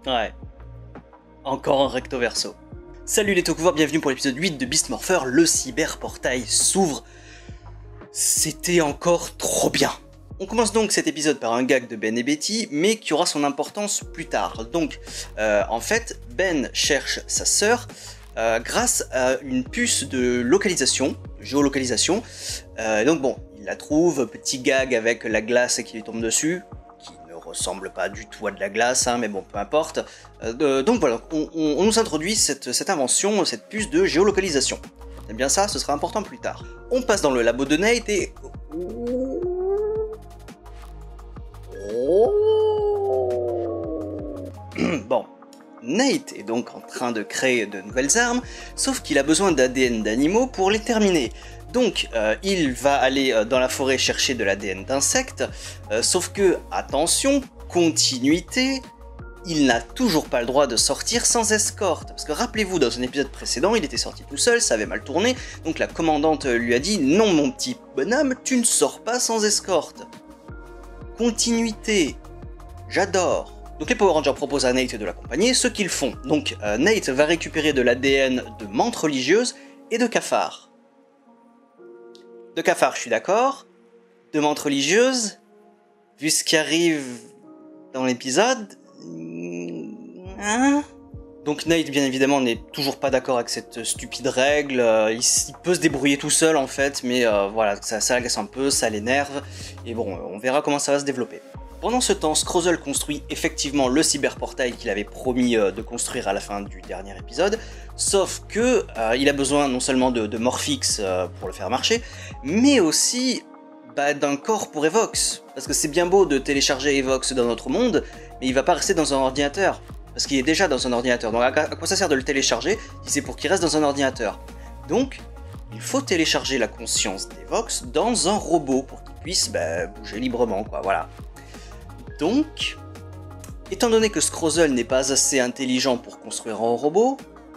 Ouais. Encore un recto verso. Salut les Tokuvois, bienvenue pour l'épisode 8 de Beast Morpher, le cyberportail s'ouvre. C'était encore trop bien. On commence donc cet épisode par un gag de Ben et Betty, mais qui aura son importance plus tard. Donc, en fait, Ben cherche sa sœur grâce à une puce de localisation, géolocalisation. Donc bon, il la trouve, petit gag avec la glace qui lui tombe dessus, qui ne ressemble pas du tout à de la glace, hein, mais bon, peu importe. Donc voilà, on nous introduit cette invention, cette puce de géolocalisation. C'est bien ça, ce sera important plus tard. On passe dans le labo de Nate et... Bon, Nate est donc en train de créer de nouvelles armes, sauf qu'il a besoin d'ADN d'animaux pour les terminer. Donc, il va aller dans la forêt chercher de l'ADN d'insectes, sauf que, attention, continuité, il n'a toujours pas le droit de sortir sans escorte. Parce que rappelez-vous, dans un épisode précédent, il était sorti tout seul, ça avait mal tourné, donc la commandante lui a dit « Non mon petit bonhomme, tu ne sors pas sans escorte ». Continuité, j'adore. Donc les Power Rangers proposent à Nate de l'accompagner, ce qu'ils font. Donc Nate va récupérer de l'ADN de menthes religieuses et de cafards. De cafards, je suis d'accord. De menthes religieuses, vu ce qui arrive dans l'épisode... Hein? Donc Nate, bien évidemment, n'est toujours pas d'accord avec cette stupide règle. Il peut se débrouiller tout seul, en fait, mais voilà, ça l'agace un peu, ça l'énerve. Et bon, on verra comment ça va se développer. Pendant ce temps, Scrozzle construit effectivement le cyberportail qu'il avait promis de construire à la fin du dernier épisode, sauf que il a besoin non seulement de Morphix pour le faire marcher, mais aussi d'un corps pour Evox. Parce que c'est bien beau de télécharger Evox dans notre monde, mais il va pas rester dans un ordinateur. Parce qu'il est déjà dans un ordinateur. Donc à quoi ça sert de le télécharger si c'est pour qu'il reste dans un ordinateur? Donc, il faut télécharger la conscience d'Evox dans un robot pour qu'il puisse bouger librement, quoi, voilà. Donc, étant donné que Scrozzle n'est pas assez intelligent pour construire un robot...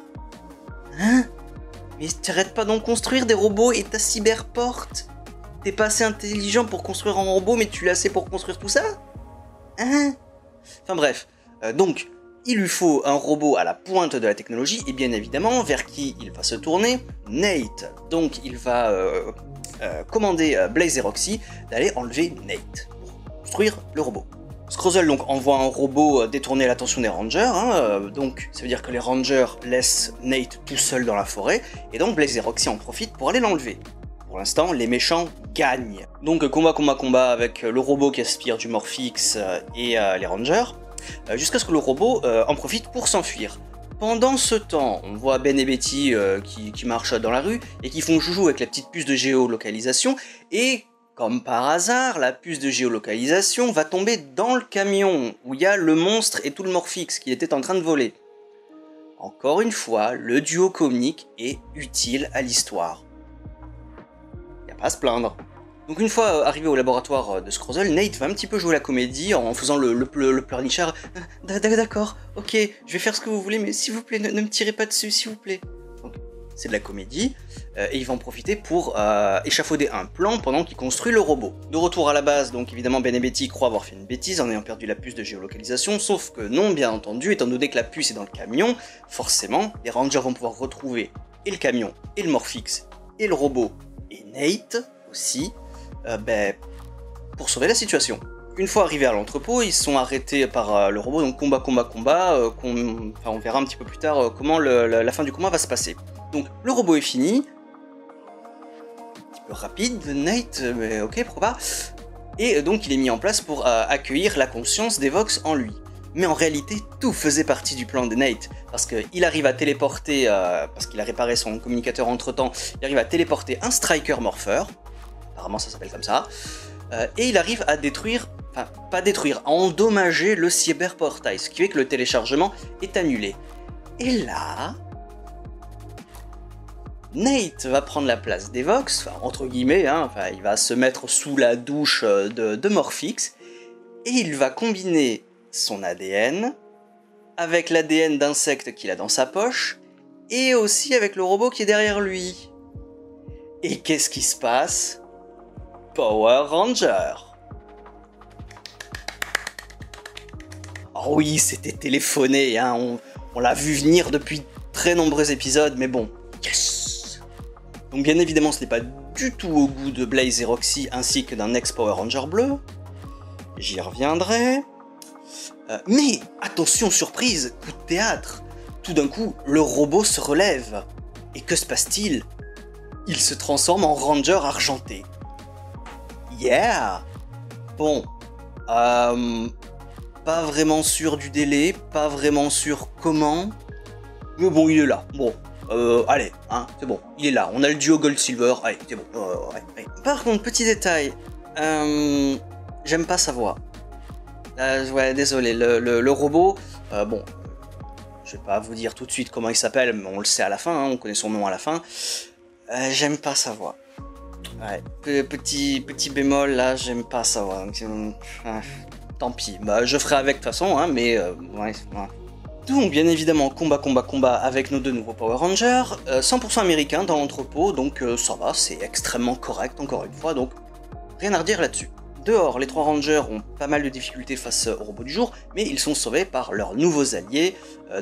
Hein? Mais t'arrêtes pas d'en construire des robots et ta cyberporte? T'es pas assez intelligent pour construire un robot, mais tu l'as assez pour construire tout ça? Hein? Enfin bref, donc, il lui faut un robot à la pointe de la technologie, et bien évidemment, vers qui il va se tourner? Nate. Donc, il va commander Blaze et Roxy d'aller enlever Nate, pour construire le robot. Scrozzle donc envoie un robot détourner l'attention des Rangers, donc ça veut dire que les Rangers laissent Nate tout seul dans la forêt, et donc Blaze et Roxy en profitent pour aller l'enlever. Pour l'instant, les méchants gagnent. Donc combat avec le robot qui aspire du Morphix et les Rangers, jusqu'à ce que le robot en profite pour s'enfuir. Pendant ce temps, on voit Ben et Betty qui marchent dans la rue et qui font joujou avec la petite puce de géolocalisation, et comme par hasard, la puce de géolocalisation va tomber dans le camion où il y a le monstre et tout le Morphix qu'il était en train de voler. Encore une fois, le duo comique est utile à l'histoire. Y a pas à se plaindre. Donc une fois arrivé au laboratoire de Scrozzle, Nate va un petit peu jouer la comédie en faisant le pleurnichard. D'accord, ok, je vais faire ce que vous voulez, mais s'il vous plaît, ne me tirez pas dessus, s'il vous plaît. Donc, c'est de la comédie, et il va en profiter pour échafauder un plan pendant qu'il construit le robot. De retour à la base, donc évidemment Ben et Betty croient avoir fait une bêtise en ayant perdu la puce de géolocalisation, sauf que non, bien entendu, étant donné que la puce est dans le camion, forcément, les Rangers vont pouvoir retrouver et le camion, et le Morphix, et le robot, et Nate aussi, pour sauver la situation. Une fois arrivés à l'entrepôt, ils sont arrêtés par le robot, donc combat, on verra un petit peu plus tard comment la fin du combat va se passer. Donc le robot est fini, un petit peu rapide, Nate, mais ok, pourquoi pas, et donc il est mis en place pour accueillir la conscience d'Evox en lui. Mais en réalité, tout faisait partie du plan de Nate, parce qu'il arrive à téléporter, parce qu'il a réparé son communicateur entre-temps, il arrive à téléporter un Striker Morpher, apparemment ça s'appelle comme ça, et il arrive à détruire, enfin pas détruire, à endommager le cyberportail, ce qui fait que le téléchargement est annulé. Et là, Nate va prendre la place d'Evox, enfin, entre guillemets, il va se mettre sous la douche de Morphix, et il va combiner son ADN avec l'ADN d'insecte qu'il a dans sa poche, et aussi avec le robot qui est derrière lui. Et qu'est-ce qui se passe? Power Ranger. Oh oui, c'était téléphoné, hein, on l'a vu venir depuis très nombreux épisodes, mais bon, yes. Donc bien évidemment, ce n'est pas du tout au goût de Blaze et Roxy, ainsi que d'un ex-Power Ranger bleu. J'y reviendrai. Mais, attention surprise, coup de théâtre. Tout d'un coup, le robot se relève. Et que se passe-t-il? Il se transforme en Ranger argenté. Yeah! Bon, pas vraiment sûr du délai, pas vraiment sûr comment. Mais bon, il est là. Bon, allez, hein, c'est bon, il est là. On a le duo Gold-Silver, allez, c'est bon. Ouais. Par contre, petit détail, j'aime pas sa voix. Ouais, désolé, le robot, bon, je vais pas vous dire tout de suite comment il s'appelle, mais on le sait à la fin, hein, on connaît son nom à la fin. J'aime pas sa voix. Ouais, petit bémol là, j'aime pas sa voix. Donc, tant pis, bah, je ferai avec de toute façon, hein, mais ouais. Donc bien évidemment, combat avec nos deux nouveaux Power Rangers, 100% américains dans l'entrepôt, donc ça va, c'est extrêmement correct encore une fois, donc rien à redire là-dessus. Dehors, les trois Rangers ont pas mal de difficultés face au robot du jour, mais ils sont sauvés par leurs nouveaux alliés.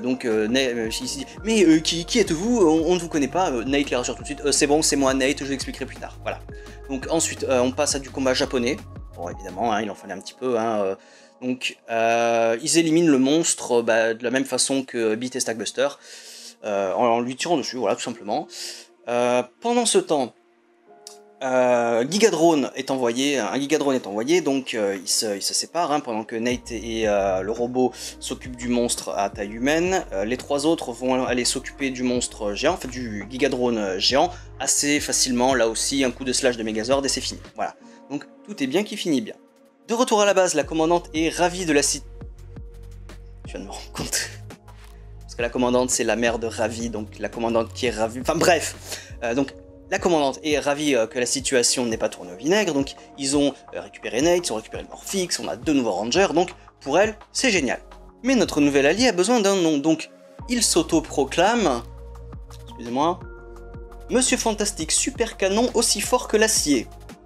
Mais qui êtes-vous? On ne vous connaît pas. Nate les rassure tout de suite. C'est bon, c'est moi Nate, je vous expliquerai plus tard. Voilà. Donc ensuite, on passe à du combat japonais. Bon, évidemment, hein, il en fallait un petit peu. Hein, ils éliminent le monstre de la même façon que Beat et Stackbuster, en lui tirant dessus, voilà, tout simplement. Pendant ce temps, un gigadrone est envoyé, donc ils se séparent, hein, pendant que Nate et le robot s'occupent du monstre à taille humaine. Les trois autres vont aller s'occuper du monstre géant, en fait du gigadrone géant, assez facilement. Là aussi, un coup de slash de Megazord et c'est fini. Voilà. Donc tout est bien qui finit bien. De retour à la base, la commandante est ravie de la situation. Je viens de me rendre compte. Parce que la commandante, c'est la mère de Ravi, donc la commandante qui est ravie. Enfin bref, donc la commandante est ravie que la situation n'ait pas tourné au vinaigre, donc ils ont récupéré Nate, ils ont récupéré le Morphix, on a deux nouveaux Rangers, donc pour elle, c'est génial. Mais notre nouvel allié a besoin d'un nom, donc il s'auto-proclame, excusez-moi, Monsieur Fantastique Super Canon aussi fort que l'acier.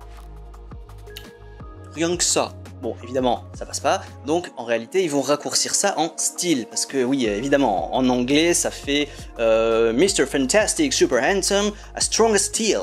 Rien que ça. Bon, évidemment, ça passe pas, donc en réalité, ils vont raccourcir ça en style, parce que oui, évidemment, en anglais, ça fait Mr. Fantastic Super Handsome, as strong as steel.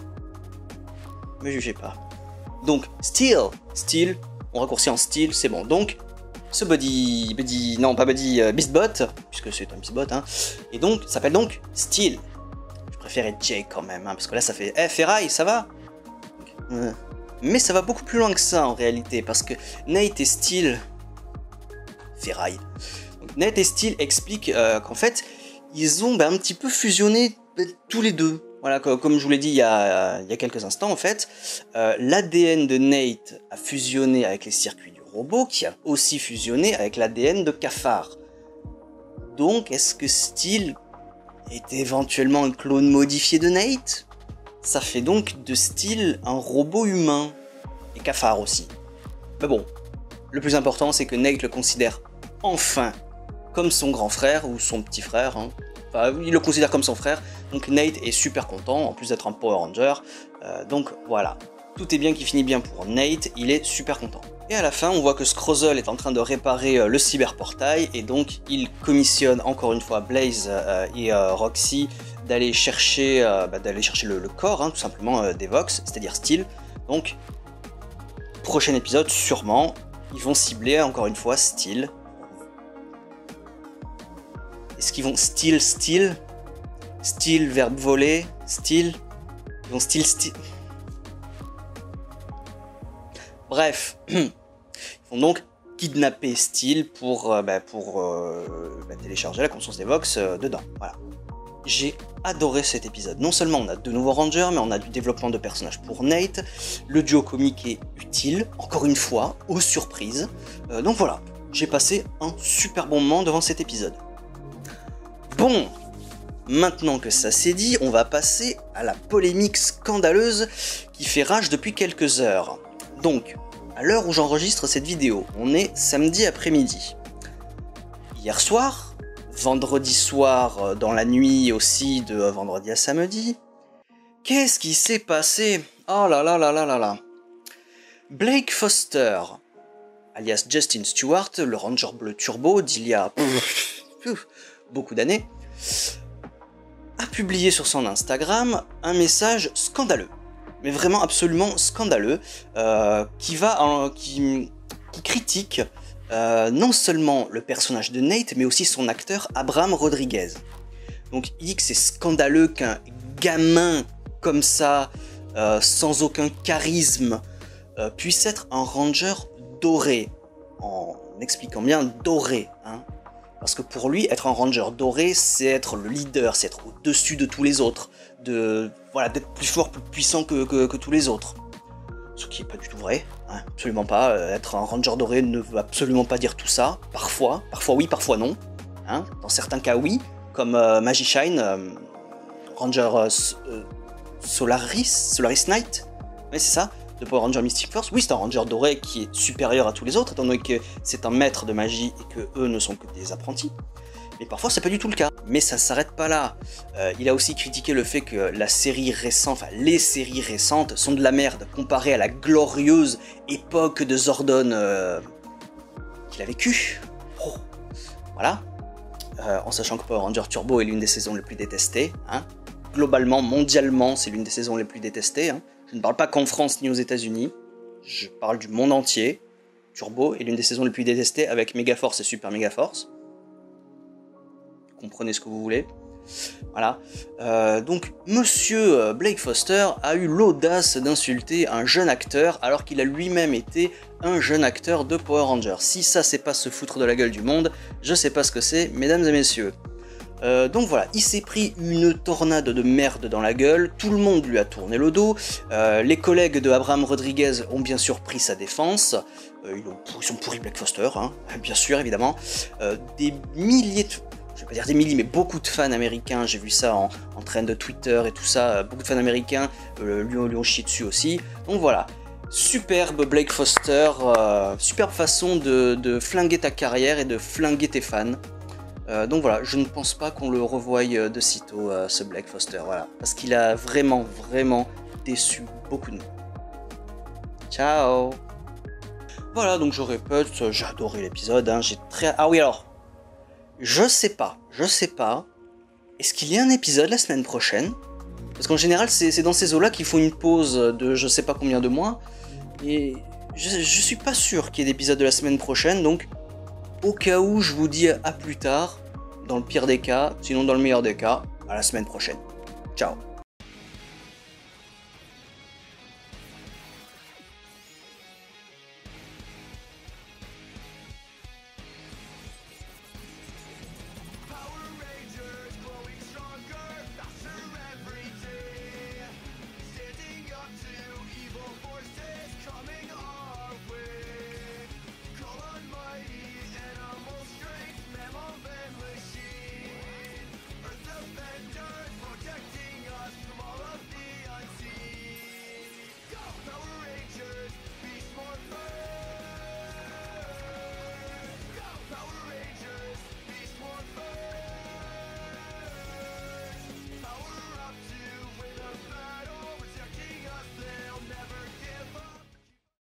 Me jugez pas. Donc, steel, on raccourcit en style, c'est bon. Donc, ce Beastbot, puisque c'est un Beastbot, hein, et donc, s'appelle donc Steel. Je préférais Jay quand même, hein, parce que là, ça fait Ferraille, ça va? Mais ça va beaucoup plus loin que ça en réalité, parce que Nate et Steel... Ferraille. Donc, Nate et Steel expliquent qu'en fait, ils ont un petit peu fusionné tous les deux. Voilà, comme je vous l'ai dit il y a quelques instants, en fait, l'ADN de Nate a fusionné avec les circuits du robot, qui a aussi fusionné avec l'ADN de Cafard. Donc, est-ce que Steel est éventuellement un clone modifié de Nate? Ça fait donc de Steel un robot humain, et Cafard aussi. Mais bon, le plus important c'est que Nate le considère enfin comme son grand frère, ou son petit frère, hein. Enfin il le considère comme son frère, donc Nate est super content, en plus d'être un Power Ranger, donc voilà. Tout est bien qui finit bien pour Nate, il est super content. Et à la fin, on voit que Scrozzle est en train de réparer le cyberportail, et donc il commissionne encore une fois Blaze et Roxy d'aller chercher, le corps, hein, tout simplement, d'Evox, c'est-à-dire Steel. Donc, prochain épisode, sûrement, ils vont cibler encore une fois Steel. Est-ce qu'ils vont Steel, verbe voler, Steel, ils vont Steel. Bref, ils vont donc kidnapper Steel pour télécharger la conscience d'Evox dedans. Voilà. J'ai adoré cet épisode. Non seulement on a de nouveaux Rangers, mais on a du développement de personnages pour Nate. Le duo comique est utile, encore une fois, aux surprises. Donc voilà, j'ai passé un super bon moment devant cet épisode. Bon, maintenant que ça c'est dit, on va passer à la polémique scandaleuse qui fait rage depuis quelques heures. Donc, à l'heure où j'enregistre cette vidéo, on est samedi après-midi. Hier soir, vendredi soir, dans la nuit aussi de vendredi à samedi, qu'est-ce qui s'est passé? Oh là là là là là là. Blake Foster alias Justin Stewart, le Ranger bleu turbo d'il y a beaucoup d'années, a publié sur son Instagram un message scandaleux, mais vraiment absolument scandaleux, qui critique non seulement le personnage de Nate, mais aussi son acteur Abraham Rodriguez. Donc il dit que c'est scandaleux qu'un gamin comme ça, sans aucun charisme, puisse être un ranger doré, en expliquant bien doré, hein. Parce que pour lui, être un ranger doré, c'est être le leader, c'est être au-dessus de tous les autres, d'être plus fort, plus puissant que tous les autres. Ce qui n'est pas du tout vrai, hein, absolument pas. Être un ranger doré ne veut absolument pas dire tout ça. Parfois oui, parfois non. Hein. Dans certains cas, oui, comme Magishine, Ranger Solaris Knight, ouais, c'est ça, de Power Ranger Mystic Force. Oui, c'est un ranger doré qui est supérieur à tous les autres, étant donné que c'est un maître de magie et que eux ne sont que des apprentis. Mais parfois, c'est pas du tout le cas. Mais ça s'arrête pas là. Il a aussi critiqué le fait que les séries récentes sont de la merde comparées à la glorieuse époque de Zordon qu'il a vécu. Oh. Voilà. En sachant que Power Ranger Turbo est l'une des saisons les plus détestées. Hein. Globalement, mondialement, c'est l'une des saisons les plus détestées. Hein. Je ne parle pas qu'en France ni aux États-Unis. Je parle du monde entier. Turbo est l'une des saisons les plus détestées avec Megaforce et Super Megaforce. Comprenez ce que vous voulez. Voilà. Donc, monsieur Blake Foster a eu l'audace d'insulter un jeune acteur alors qu'il a lui-même été un jeune acteur de Power Rangers. Si ça, c'est pas se foutre de la gueule du monde, je sais pas ce que c'est, mesdames et messieurs. Donc voilà, il s'est pris une tornade de merde dans la gueule, tout le monde lui a tourné le dos, les collègues de Abraham Rodriguez ont bien sûr pris sa défense, ils ont pourri Blake Foster, hein, bien sûr, évidemment, des milliers de... Je vais pas dire des milliers, mais beaucoup de fans américains, j'ai vu ça en trend de Twitter et tout ça, beaucoup de fans américains lui ont chié dessus aussi, donc voilà. Superbe Blake Foster, superbe façon de flinguer ta carrière et de flinguer tes fans. Donc voilà, je ne pense pas qu'on le revoie de sitôt, ce Blake Foster, voilà. Parce qu'il a vraiment déçu beaucoup de monde. Ciao. Voilà, donc je répète, j'ai adoré l'épisode, hein, Ah oui alors, je sais pas, est-ce qu'il y a un épisode la semaine prochaine? Parce qu'en général, c'est dans ces eaux-là qu'il faut une pause de je sais pas combien de mois, et je suis pas sûr qu'il y ait d'épisode de la semaine prochaine, donc... Au cas où, je vous dis à plus tard, dans le pire des cas, sinon dans le meilleur des cas, à la semaine prochaine. Ciao.